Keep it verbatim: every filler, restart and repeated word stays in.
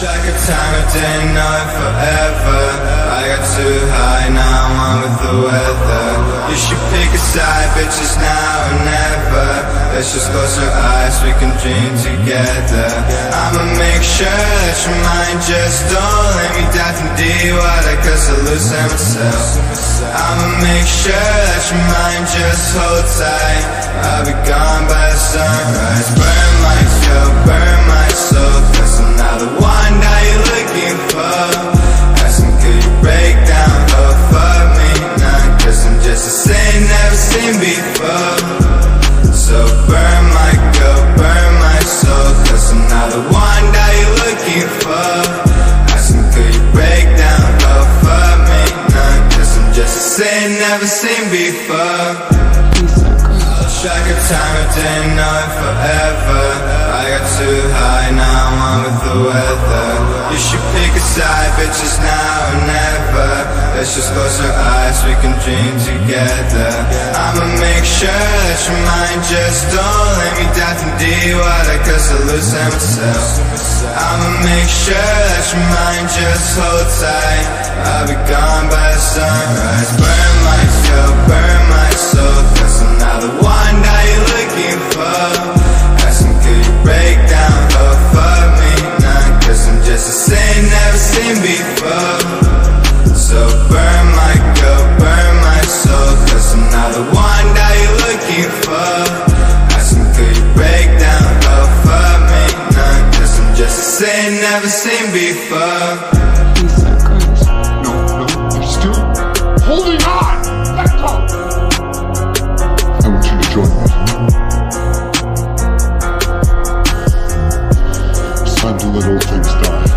Like a time I didn't know it forever. I got too high, now I'm with the weather. You should pick a side, bitches, now or never. Let's just close our eyes, we can dream together. I'ma make sure that your mind just don't let me die from D water, cause I lose myself. I'ma make sure that your mind just hold tight. I'll be gone by the sunrise. Burn my soul, burn my soul, cause I'm not the one that you're looking for. Asking could you break down, oh fuck me now, cause I'm just a sin never seen before. So burn my girl, burn my soul, cause I'm not the one that you're looking for. Asking could you break down, oh fuck me now, cause I'm just a sin never seen before. Track of time, I didn't know it forever. I got too high, now I'm with the weather. You should pick a side, bitches, now or never. Let's just close our eyes, we can dream together. I'ma make sure that your mind just don't let me die from D water, cause I lose myself. I'ma make sure that your mind just hold tight. I'll be gone by the sunrise. Burn my soul, burn my soul, cause I'm not the one that you're looking for. Asking could you break down, oh fuck me now, cause I'm just a sin never seen before. So burn my girl, burn my soul, cause I'm not the one that you're looking for. Asking could you break down, oh fuck me now, cause I'm just a sin never seen before. No, no, you're still holding on! Back up! I want you to join me. It's time to let old things die.